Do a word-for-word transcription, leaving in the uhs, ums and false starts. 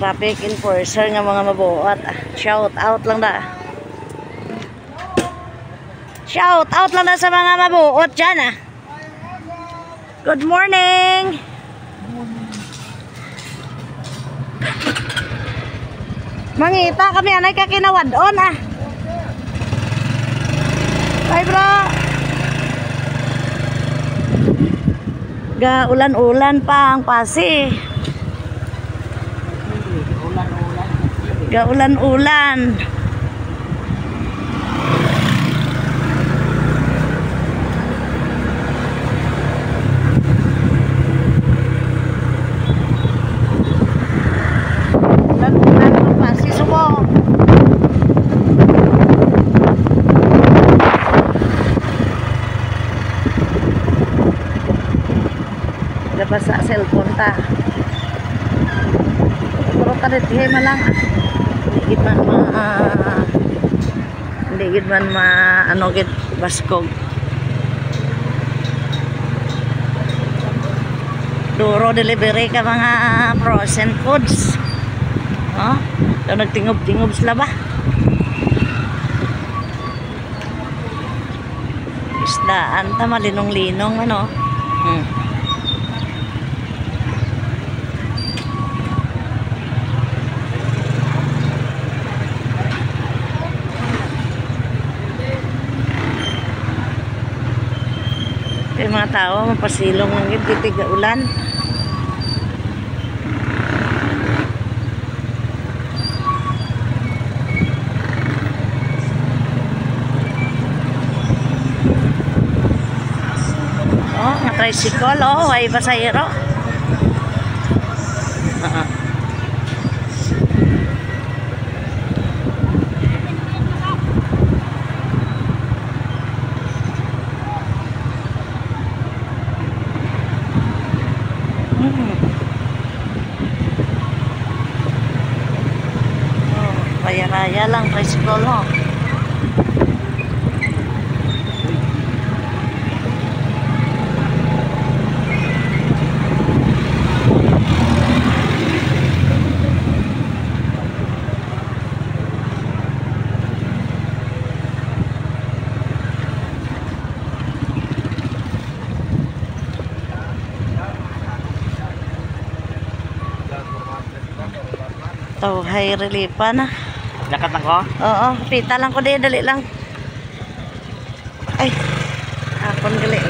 traffic enforcer nga mga mabuot. Shout out lang da. Shout out lang na sa mga mabuot dyan ah. Good morning. Mangita kami anay kakinawadon ah. Bye bro. Ga ulan-ulan pa ang Pasig. Ga ulan-ulan. Ulan-ulan ang Pasig sumo. Labas sa cellphone ta. Pero tarit malang hindi gid man ma uh, hindi gid man ma ano gid baskog. Duro delivery ka mga frozen foods. Oh, daw nagtingob-tingob sila ba? Isdaan ta malinong-linong ano. Hmm. Yung mga tao mapasilong ng titig ulan. Oh, mga tricycle oh, ay pasahero. Uh-huh. Raya-raya lang tricycle ho. Tau hay relipa na. Dakat lang ko? Oo, pita lang ko din, dali lang. Ay, hapon gali.